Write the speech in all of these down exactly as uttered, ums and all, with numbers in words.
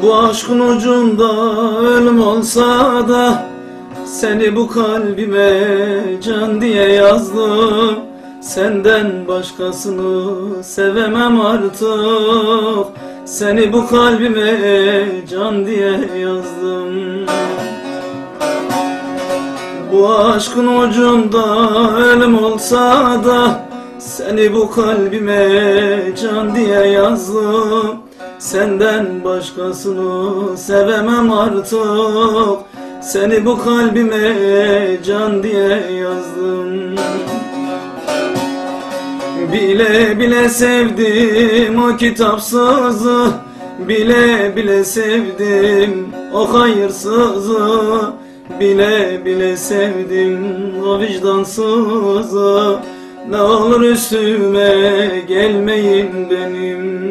Bu aşkın ucunda ölüm olsa da seni bu kalbime can diye yazdım. Senden başkasını sevemem artık. Seni bu kalbime can diye yazdım. Bu aşkın ucunda ölüm olsa da seni bu kalbime can diye yazdım. Senden başkasını sevemem artık. Seni bu kalbime can diye yazdım. Bile bile sevdim o kitapsızı, bile bile sevdim o hayırsızı, bile bile sevdim o vicdansızı. Ne olur üstüme gelmeyin benim.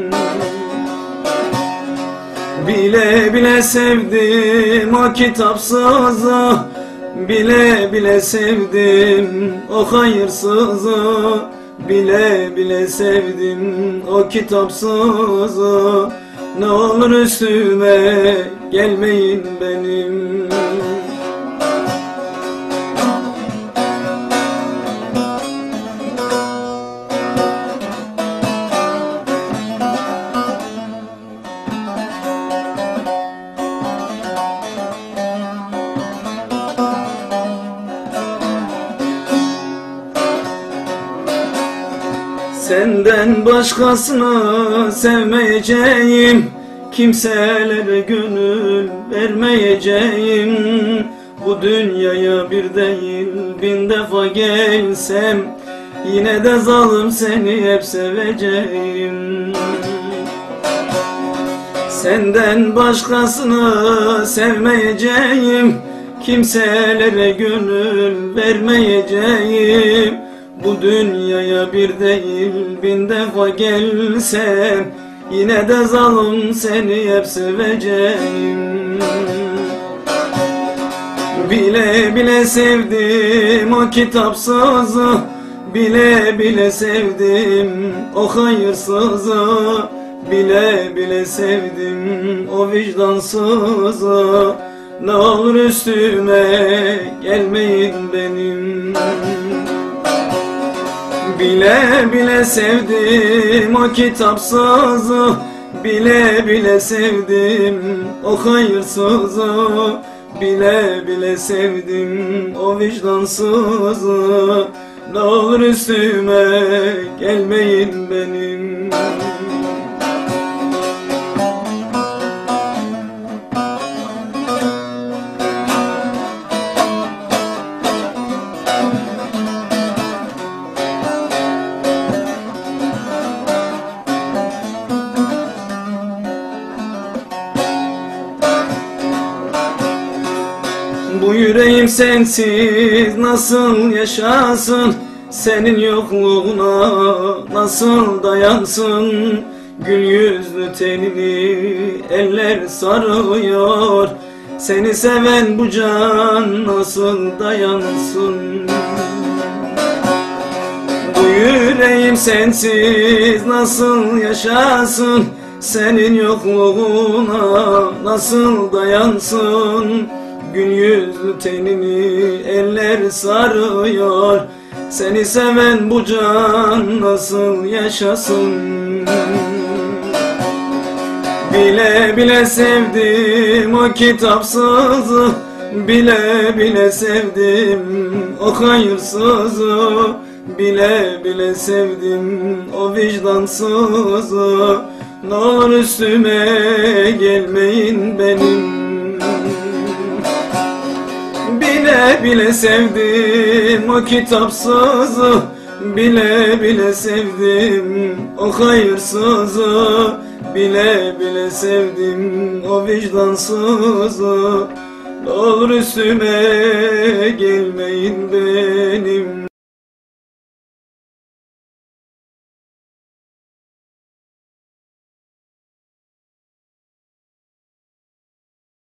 Bile bile sevdim o kitapsızı, bile bile sevdim o hayırsızı, bile bile sevdim o kitapsızı. Ne olur üstüme gelmeyin benim. Senden başkasını sevmeyeceğim, kimselere gönül vermeyeceğim. Bu dünyaya bir değil bin defa gelsem, yine de zalim seni hep seveceğim. Senden başkasını sevmeyeceğim, kimselere gönül vermeyeceğim. Bu dünyaya bir değil bin defa gelsem, yine de zalim seni hep seveceğim. Bile bile sevdim o kitapsızı, bile bile sevdim o hayırsızı, bile bile sevdim o vicdansızı. Ne olur üstüme gelmeyin benim. Bile bile sevdim o kitapsızı, bile bile sevdim o hayırsızı, bile bile sevdim o vicdansızı. Ne olur üstüme gelmeyin benim. Bu yüreğim sensiz nasıl yaşasın? Senin yokluğuna nasıl dayansın? Gül yüzlü tenini eller sarıyor. Seni seven bu can nasıl dayansın? Bu yüreğim sensiz nasıl yaşasın? Senin yokluğuna nasıl dayansın? Gül yüzlü tenini eller sarıyor. Seni seven bu can nasıl yaşasın? Bile bile sevdim o kitapsızı, bile bile sevdim o hayırsızı, bile bile sevdim o vicdansızı. Ne olur üstüme gelmeyin benim. Bile bile sevdim o kitapsızı, bile bile sevdim o hayırsızı, bile bile sevdim o vicdansızı. Ne olur üstüme gelmeyin benim.